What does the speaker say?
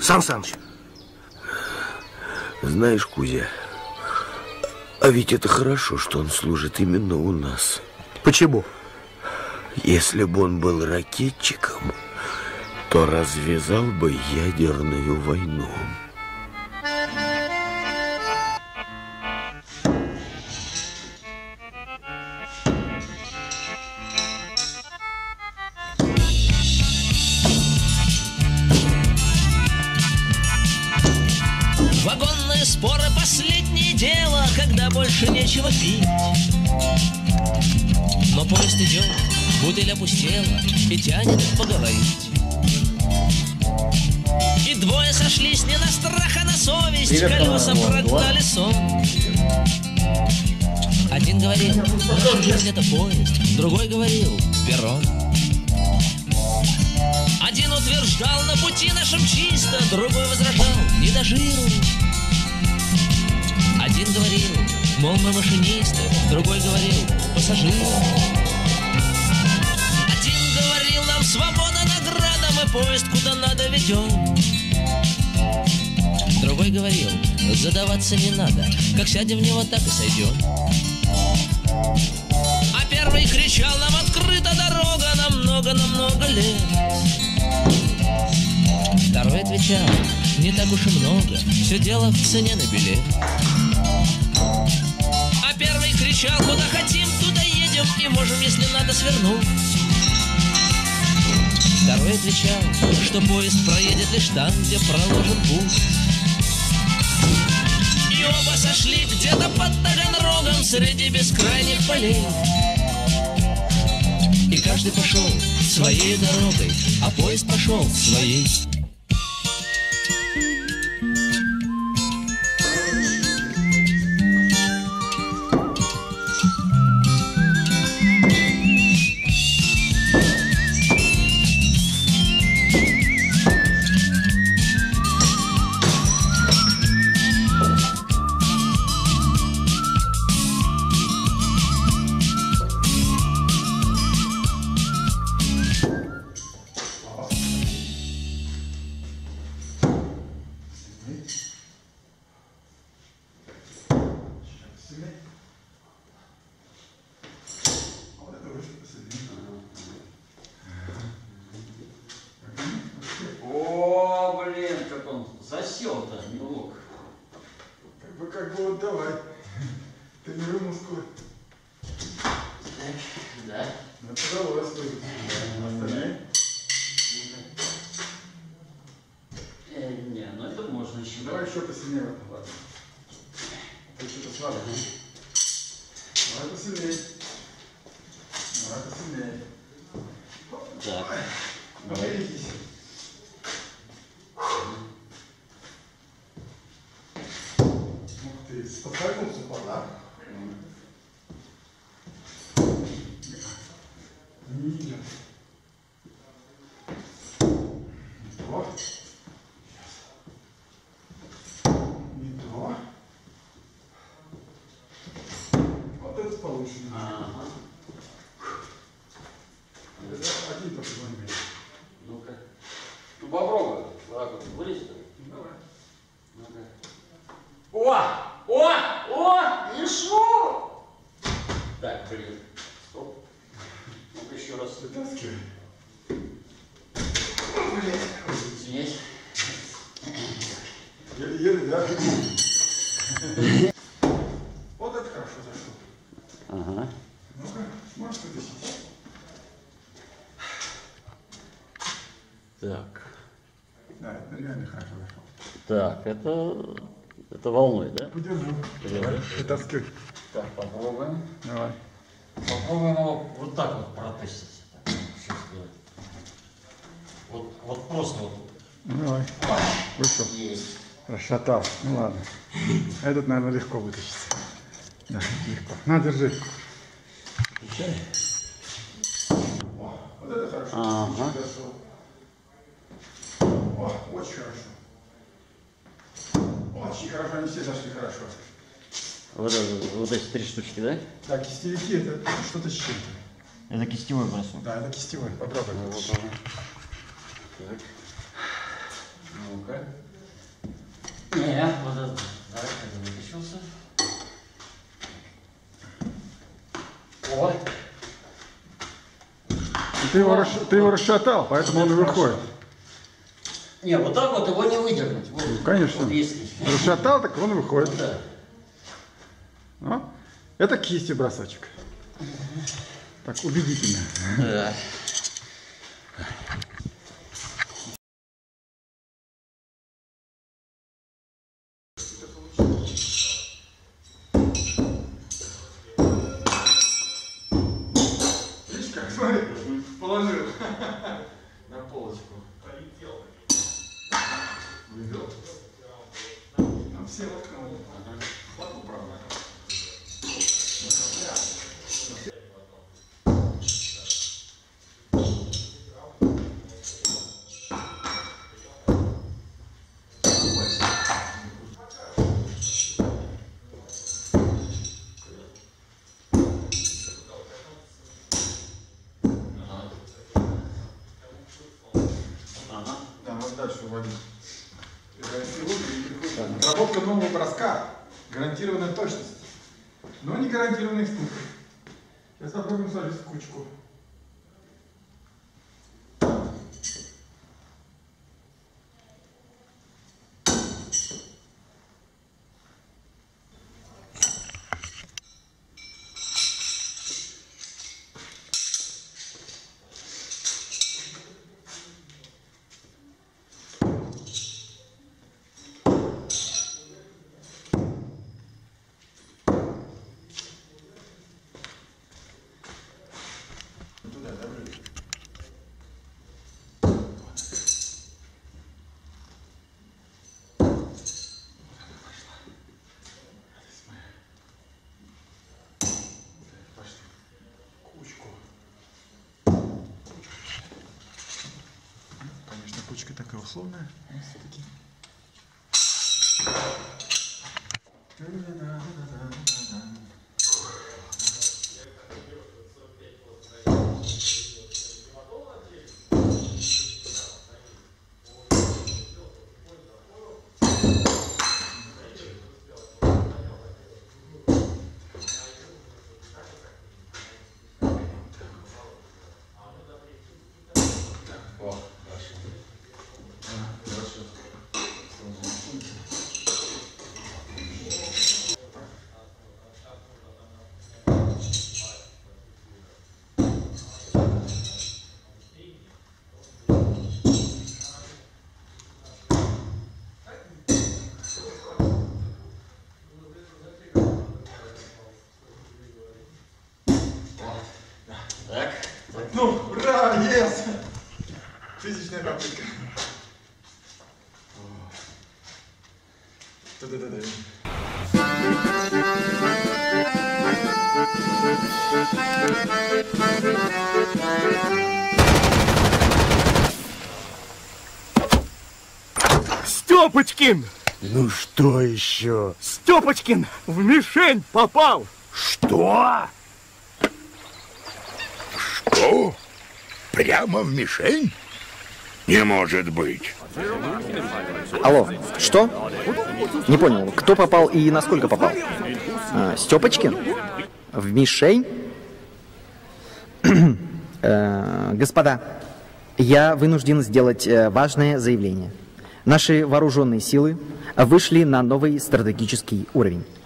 Сан Саныч. Знаешь, Кузя, а ведь это хорошо, что он служит именно у нас. Почему? Если бы он был ракетчиком, то развязал бы ядерную войну. Вагонные споры — последнее дело, когда больше нечего пить. Но поезд идет, бутыль опустела и тянет поговорить. И двое сошлись не на страх, а на совесть. Привет, колеса прогнали сон. Один говорил, наша жизнь — это поезд. Другой говорил, перрон. Один утверждал, на пути нашем чисто. Другой возражал, не дожируй. Один говорил, мол, мы машинисты. Другой говорил, пассажиры. Один говорил, нам свобода награда, мы поезд куда надо ведем. Другой говорил, задаваться не надо, как сядем в него, так и сойдем. А первый кричал, нам открыта дорога на много лет. Второй отвечал, не так уж и много, все дело в цене на билет. А первый кричал, куда хотим, туда едем, и можем, если надо, свернуть. Второй отвечал, что поезд проедет лишь там, где проложен путь. И оба сошли где-то под Таганрогом среди бескрайних полей. И каждый пошел своей дорогой, а поезд пошел своей. О, блин, как он засел-то, милок. Как бы вот давай. Тренируй мускулы. Да. Ну, это удовольствие. Остальные? Не, ну это можно еще. Давай еще посильнее в этом, ладно. Ты что-то слабо, да? Давай посильнее. Давай посильнее. Так. Поберегись. Ух ты, споткнулся, да? Ниже. Вот. Метро. Вот это получше. Ага. Это один только момент. Ну-ка. Ну попробуй. Вот так вот вылезет. Давай. Ну-ка. О! И шо? Так, блин. Стоп. Ну-ка еще раз. Вытаскивай. Извиняюсь. Еле-еле, да? Вот это хорошо зашло. Ага. Ну-ка, можешь вытащить? Так. Да, это реально хорошо зашло. Так, это волной, да? Подержу. Давай, вытаскивай. Так, попробуем. Давай. Попробуем его вот так вот протестить. Так, сейчас сделать. Вот просто вот. Ну, давай. Вышел. Есть. Расшатал. Ну ладно. Этот, наверное, легко вытащится. Да, легко. На, держи. Включай. О, вот это хорошо. Ага. О, очень хорошо. Очень хорошо, они все зашли хорошо. Вот эти три штучки, да? Да, кистевики это что-то с чем-то. Это кистевой бросок. Да, это кистевой. Попробуй. Так. Ну-ка. Не, вот это. Да, это вытащился. О! Ты его расшатал, поэтому он и выходит. Не, вот так вот его не выдернуть. Вот, Ну, конечно. Вот если. Расшатал, так он и выходит. Вот, да. А? Это кисти бросочек. Так, убедительно. Да. Видишь как? Смотри, положил на полочку. Вывел. На все воткнул. Хватку, правда. Да, вот дальше уводить. Разработка нового броска. Гарантированная точность. Но не гарантированный стук. Сейчас попробуем сложить в кучку. Конечно, кучка такая условная, но все-таки. Так. Ну, ура, yes! Физичная попытка. Да-да-да. Степочкин! Ну что еще? Степочкин в мишень попал! Что? Что? Прямо в мишень? Не может быть. Алло, что? Не понял, кто попал и насколько попал? Степочкин? В мишень? Господа, я вынужден сделать важное заявление. Наши вооруженные силы вышли на новый стратегический уровень.